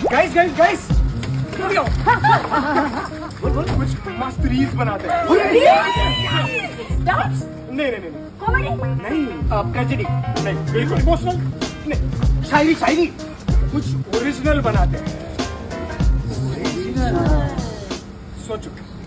Guys guys guys कुछ मस्त reels बनाते हैं। डांस? नहीं नहीं नहीं कॉमेडी? नहीं, ट्रेजेडी नहीं, बिल्कुल इमोशनल नहीं, शायरी शायरी कुछ ओरिजिनल बनाते हैं। सोचो।